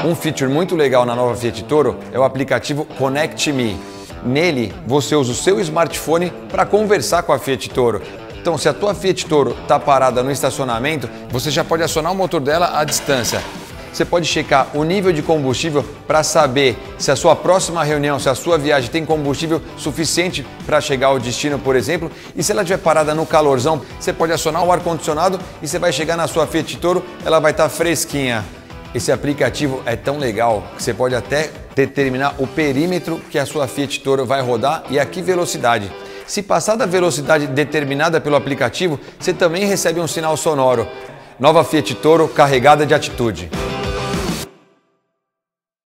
Um feature muito legal na nova Fiat Toro é o aplicativo Connect Me. Nele, você usa o seu smartphone para conversar com a Fiat Toro. Então, se a tua Fiat Toro está parada no estacionamento, você já pode acionar o motor dela à distância. Você pode checar o nível de combustível para saber se a sua próxima reunião, se a sua viagem tem combustível suficiente para chegar ao destino, por exemplo. E se ela estiver parada no calorzão, você pode acionar o ar-condicionado e você vai chegar na sua Fiat Toro, ela vai estar fresquinha. Esse aplicativo é tão legal que você pode até determinar o perímetro que a sua Fiat Toro vai rodar e a que velocidade. Se passar da velocidade determinada pelo aplicativo, você também recebe um sinal sonoro. Nova Fiat Toro carregada de atitude.